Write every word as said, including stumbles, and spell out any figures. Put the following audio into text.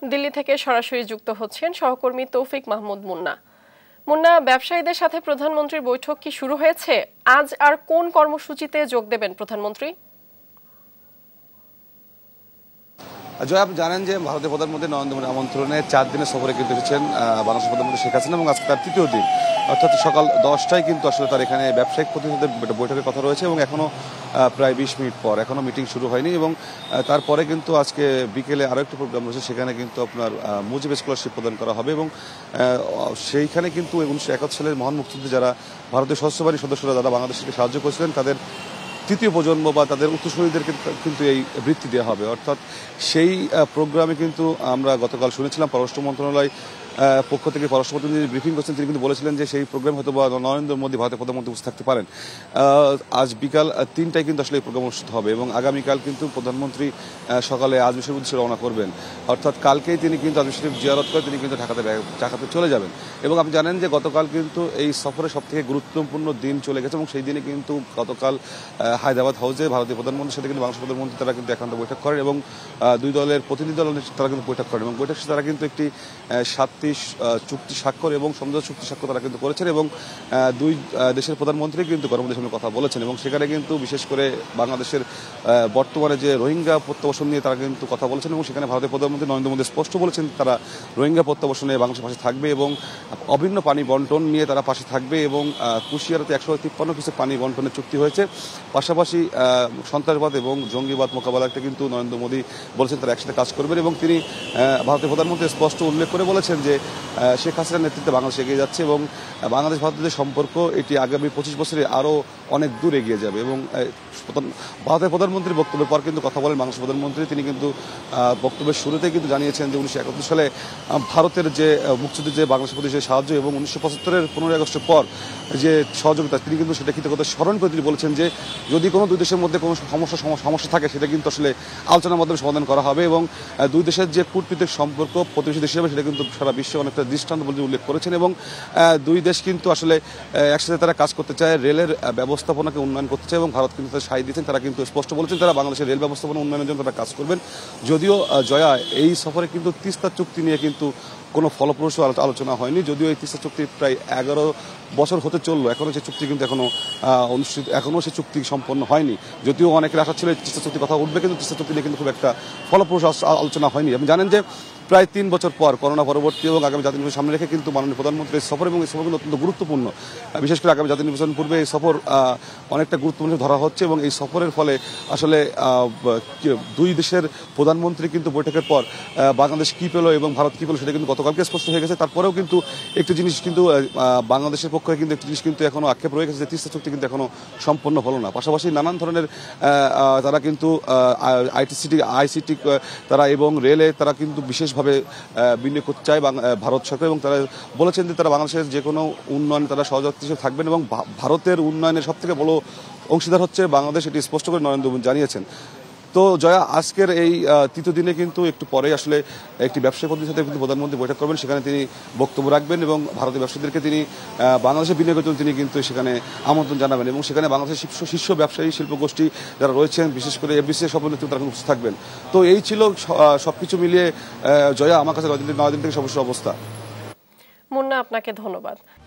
দিল্লি থেকে সরাসরি যুক্ত হচ্ছেন সহকর্মী তৌফিক মাহমুদ মুন্না। মুন্না, ব্যবসায়ীদের সাথে প্রধানমন্ত্রীর বৈঠক কি শুরু হয়েছে? আজ আর কোন কর্মসূচিতে যোগ দেবেন প্রধানমন্ত্রী? জয়, আপনি জানেন যে ভারতের প্রধানমন্ত্রী নরেন্দ্র মোদীর আমন্ত্রণে চার দিনের সফরে কিন্তু এসেছেন বাংলাদেশের প্রধানমন্ত্রী শেখ হাসিনা এবং আজকে তার তৃতীয় দিন, অর্থাৎ সকাল দশটায় কিন্তু আসলে তার এখানে ব্যবসায়িক প্রতিনিধিদের বৈঠকের কথা রয়েছে এবং এখনও প্রায় বিশ মিনিট পর এখনও মিটিং শুরু হয়নি এবং তারপরে কিন্তু আজকে বিকেলে আরও একটি প্রোগ্রাম রয়েছে, সেখানে কিন্তু আপনার মুজিব স্কলারশিপ প্রদান করা হবে এবং সেইখানে কিন্তু উনিশশো একাত্তর সালের মহান মুক্তিযুদ্ধে যারা ভারতীয় সশস্ত্র বাহিনীর সদস্যরা যারা বাংলাদেশকে সাহায্য করেছিলেন তাদের তৃতীয় প্রজন্ম বা তাদের উত্তরসূরিদেরকে কিন্তু এই বৃত্তি দেওয়া হবে। অর্থাৎ সেই প্রোগ্রামে কিন্তু আমরা গতকাল শুনেছিলাম পররাষ্ট্র মন্ত্রণালয় পক্ষ থেকে পররাষ্ট্রমন্ত্রী যিনি ব্রিফিং করছেন তিনি কিন্তু বলেছিলেন যে সেই প্রোগ্রাম হয়তো বা নরেন্দ্র মোদী ভারতের প্রধানমন্ত্রী উপস্থিত থাকতে পারেন। আজ বিকাল তিনটায় কিন্তু আসলে এই প্রোগ্রাম অনুষ্ঠিত হবে এবং আগামীকাল কিন্তু প্রধানমন্ত্রী সকালে আজমির শরীফ উদ্দেশ্যে রওনা করবেন। অর্থাৎ কালকেই তিনি কিন্তু আজমির শরীফ জিয়ারত করে তিনি কিন্তু ঢাকাতে ঢাকাতে চলে যাবেন এবং আপনি জানেন যে গতকাল কিন্তু এই সফরে সব থেকে গুরুত্বপূর্ণ দিন চলে গেছে এবং সেই দিনে কিন্তু গতকাল হায়দ্রাবাদ হাউসে ভারতীয় প্রধানমন্ত্রীর সাথে কিন্তু বাংলাদেশ প্রধানমন্ত্রী তারা কিন্তু একান্ত বৈঠক করেন এবং দুই দলের প্রতিনিধি দল তারা কিন্তু বৈঠক করেন এবং বৈঠক তারা কিন্তু একটি সাতটি চুক্তি স্বাক্ষর এবং সমঝোতা চুক্তি স্বাক্ষর তারা কিন্তু করেছেন এবং দুই দেশের প্রধানমন্ত্রী কিন্তু গণমাধ্যমের সঙ্গে কথা বলেছেন এবং সেখানে কিন্তু বিশেষ করে বাংলাদেশের বর্তমানে যে রোহিঙ্গা প্রত্যাবাসন নিয়ে তারা কিন্তু কথা বলেছেন এবং সেখানে ভারতের প্রধানমন্ত্রী নরেন্দ্র মোদী স্পষ্ট বলেছেন তারা রোহিঙ্গা প্রত্যাবাসনে বাংলাদেশের পাশে থাকবে এবং অভিন্ন পানি বন্টন নিয়ে তারা পাশে থাকবে এবং কুশিয়ারাতে একশো তিপ্পান্ন কিছু পানি বন্টনের চুক্তি হয়েছে। পাশাপাশি সন্ত্রাসবাদ এবং জঙ্গিবাদ মোকাবেলাতে কিন্তু নরেন্দ্র মোদী বলেছেন তারা একসাথে কাজ করবেন এবং তিনি ভারতের প্রধানমন্ত্রী স্পষ্ট উল্লেখ করে বলেছেন যে শেখ হাসিনার নেতৃত্বে বাংলাদেশ এগিয়ে যাচ্ছে এবং বাংলাদেশ ভারতের সম্পর্ক এটি আগামী পঁচিশ বছরে আরও অনেক দূর এগিয়ে যাবে এবং ভারতের প্রধানমন্ত্রীর বক্তব্যের পর কিন্তু কথা বলেন বাংলাদেশের প্রধানমন্ত্রী। তিনি কিন্তু বক্তব্যের শুরুতে কিন্তু জানিয়েছেন যে উনিশশো একাত্তর সালে ভারতের যে মুক্তিযুদ্ধে যে বাংলাদেশের প্রতি যে সাহায্য এবং উনিশশো পঁচাত্তরের পনেরোই আগস্টের পর যে সহযোগিতা তিনি কিন্তু সেটা কৃতজ্ঞতা স্মরণ করে তিনি বলেছেন যে যদি কোনো দুই দেশের মধ্যে কোনো সমস্যা সমস্যা থাকে সেটা কিন্তু আসলে আলোচনার মাধ্যমে সমাধান করা হবে এবং দুই দেশের যে কূটনীতিক সম্পর্ক প্রতিবেশী দেশ হিসেবে সেটা কিন্তু সারা বিশ্বে অনেকটা দৃষ্টান্ত বলে উল্লেখ করেছেন এবং দুই দেশ কিন্তু আসলে একসাথে তারা কাজ করতে চায়, রেলের ব্যবস্থাপনাকে উন্নয়ন করতে চায় এবং ভারত কিন্তু তারা সাই দিয়েছেন। তারা কিন্তু স্পষ্ট বলেছেন তারা বাংলাদেশের রেল ব্যবস্থাপনা উন্নয়নের জন্য তারা কাজ করবেন। যদিও জয়া এই সফরে কিন্তু তিস্তা চুক্তি নিয়ে কিন্তু কোনো ফলপ্রসূ আলোচনা হয়নি, যদিও এই তিস্তা চুক্তি প্রায় এগারো বছর হতে চললো এখনও সেই চুক্তি কিন্তু এখনও অনুষ্ঠিত এখনও সেই চুক্তি সম্পন্ন হয়নি। যদিও অনেকের আশা ছিল তিস্তা চুক্তির কথা উঠবে কিন্তু তিস্তা চুক্তি নিয়ে কিন্তু খুব একটা ফলপ্রসূ আলোচনা হয়নি। আপনি জানেন যে প্রায় তিন বছর পর করোনা পরবর্তী এবং আগামী জাতীয় নির্বাচন সামনে রেখে কিন্তু মাননীয় প্রধানমন্ত্রীর এই সফর এবং এই সফর কিন্তু অত্যন্ত গুরুত্বপূর্ণ, বিশেষ করে আগামী জাতীয় নির্বাচন পূর্বে এই সফর অনেকটা গুরুত্বপূর্ণ ধরা হচ্ছে এবং এই সফরের ফলে আসলে দুই দেশের প্রধানমন্ত্রী কিন্তু বৈঠকের পর বাংলাদেশ কী পেল এবং ভারত কী পেল সেটা কিন্তু গতকালকে স্পষ্ট হয়ে গেছে। তারপরেও কিন্তু একটি জিনিস কিন্তু বাংলাদেশের পক্ষে কিন্তু একটি জিনিস কিন্তু এখনও আক্ষেপ রয়ে গেছে যে তিস্তা চুক্তি কিন্তু এখনও সম্পন্ন হলো না। পাশাপাশি নানান ধরনের তারা কিন্তু আইটিসিটি আইসিটি তারা এবং রেলে তারা কিন্তু বিশেষভাবে বিনিয়োগ করতে চায় ভারত সরকার এবং তারা বলেছেন যে তারা বাংলাদেশের যে কোনো উন্নয়নে তারা সহযোগী হিসেবে থাকবেন এবং ভারতের উন্নয়নের সবথেকে বড় অংশীদার হচ্ছে বাংলাদেশ, এটি স্পষ্ট করে নরেন্দ্র মোদী জানিয়েছেন। তো জয়া, আজকের এই তৃতীয় দিনে কিন্তু একটু পরে আসলে একটি ব্যবসায়ী প্রতিনিধির সাথে কিন্তু প্রধানমন্ত্রী বৈঠক করবেন, সেখানে তিনি বক্তব্য রাখবেন এবং ভারতীয় ব্যবসায়ীদেরকে তিনি বাংলাদেশের বিনিয়োগের জন্য তিনি কিন্তু সেখানে আমন্ত্রণ জানাবেন এবং সেখানে বাংলাদেশের শীর্ষ শীর্ষ ব্যবসায়ী শিল্পগোষ্ঠী যারা রয়েছেন বিশেষ করে এফবিসি সব নেতৃত্ব তারা উপস্থিত থাকবেন। তো এই ছিল সবকিছু মিলিয়ে জয়া আমার কাছে নয়দিন থেকে সর্বশেষ অবস্থা। মুন্না, আপনাকে ধন্যবাদ।